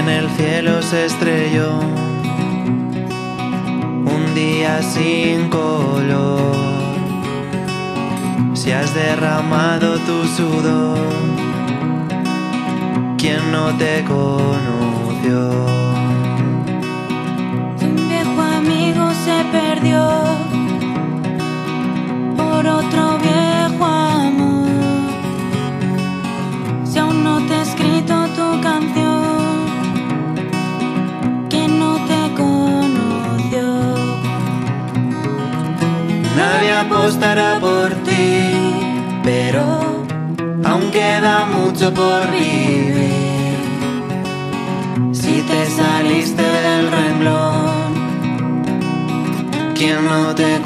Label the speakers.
Speaker 1: en el cielo se estrelló un día sin color. Si has derramado tu sudor, ¿quién no te conoció?
Speaker 2: Un viejo amigo se perdió por otro viejo amor. Si aún no te he escrito tu canción, ¿quién no te conoció?
Speaker 1: Nadie apostará por ti, pero aún queda mucho por vivir. Si te saliste del renglón, ¿quién no te